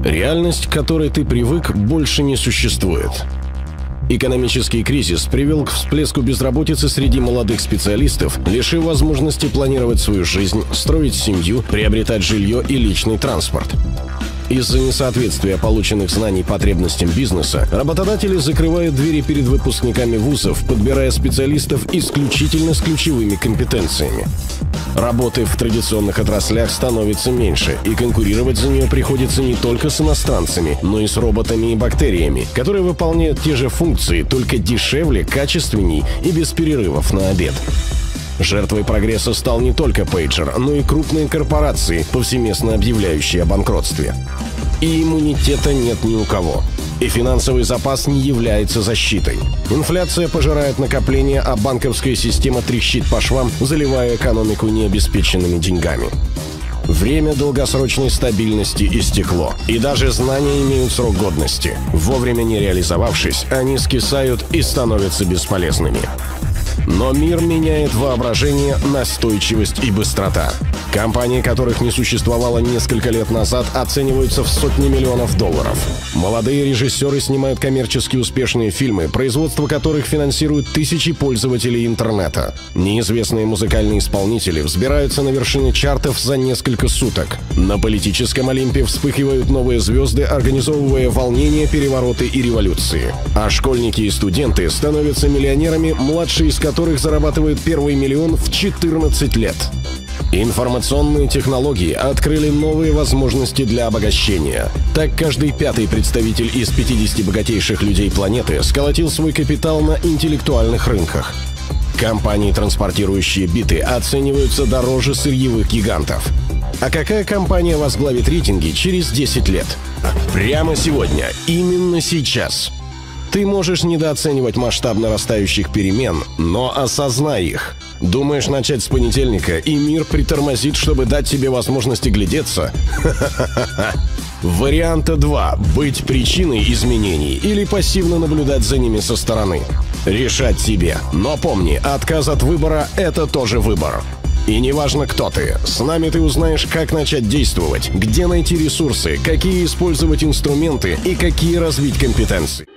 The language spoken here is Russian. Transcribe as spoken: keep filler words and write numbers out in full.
Реальность, к которой ты привык, больше не существует. Экономический кризис привел к всплеску безработицы среди молодых специалистов, лишив возможности планировать свою жизнь, строить семью, приобретать жилье и личный транспорт. Из-за несоответствия полученных знаний потребностям бизнеса, работодатели закрывают двери перед выпускниками вузов, подбирая специалистов исключительно с ключевыми компетенциями. Работы в традиционных отраслях становится меньше, и конкурировать за нее приходится не только с иностранцами, но и с роботами и бактериями, которые выполняют те же функции, только дешевле, качественней и без перерывов на обед. Жертвой прогресса стал не только пейджер, но и крупные корпорации, повсеместно объявляющие о банкротстве. И иммунитета нет ни у кого. И финансовый запас не является защитой. Инфляция пожирает накопления, а банковская система трещит по швам, заливая экономику необеспеченными деньгами. Время долгосрочной стабильности истекло, и даже знания имеют срок годности. Вовремя не реализовавшись, они скисают и становятся бесполезными. Но мир меняет воображение, настойчивость и быстрота. Компании, которых не существовало несколько лет назад, оцениваются в сотни миллионов долларов. Молодые режиссеры снимают коммерчески успешные фильмы, производство которых финансируют тысячи пользователей интернета. Неизвестные музыкальные исполнители взбираются на вершины чартов за несколько суток. На политическом Олимпе вспыхивают новые звезды, организовывая волнения, перевороты и революции. А школьники и студенты становятся миллионерами, младшие из которых зарабатывают первый миллион в четырнадцать лет. Информационные технологии открыли новые возможности для обогащения. Так, каждый пятый представитель из пятидесяти богатейших людей планеты сколотил свой капитал на интеллектуальных рынках. Компании, транспортирующие биты, оцениваются дороже сырьевых гигантов. А какая компания возглавит рейтинги через десять лет? Прямо сегодня, именно сейчас. Ты можешь недооценивать масштаб нарастающих перемен, но осознай их. Думаешь начать с понедельника, и мир притормозит, чтобы дать тебе возможность оглядеться? Ха-ха-ха-ха. Варианта два – быть причиной изменений или пассивно наблюдать за ними со стороны. Решать тебе. Но помни, отказ от выбора – это тоже выбор. И неважно, кто ты, с нами ты узнаешь, как начать действовать, где найти ресурсы, какие использовать инструменты и какие развить компетенции.